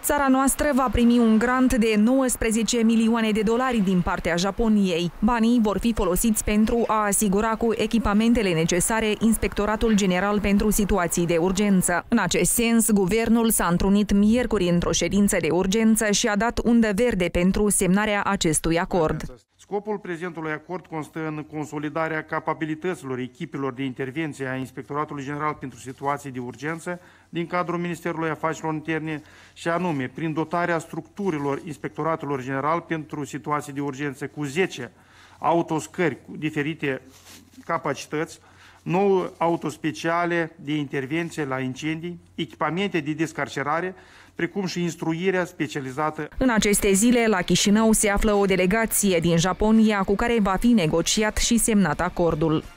Țara noastră va primi un grant de 19 milioane de dolari din partea Japoniei. Banii vor fi folosiți pentru a asigura cu echipamentele necesare Inspectoratul General pentru Situații de Urgență. În acest sens, guvernul s-a întrunit miercuri într-o ședință de urgență și a dat undă verde pentru semnarea acestui acord. Scopul prezentului acord constă în consolidarea capabilităților echipelor de intervenție a Inspectoratului General pentru Situații de Urgență din cadrul Ministerului Afacerilor Interne și anume prin dotarea structurilor Inspectoratelor General pentru Situații de Urgență cu 10 autoscări cu diferite capacități, 9 autospeciale de intervenție la incendii, echipamente de descarcerare, precum și instruirea specializată. În aceste zile, la Chișinău se află o delegație din Japonia cu care va fi negociat și semnat acordul.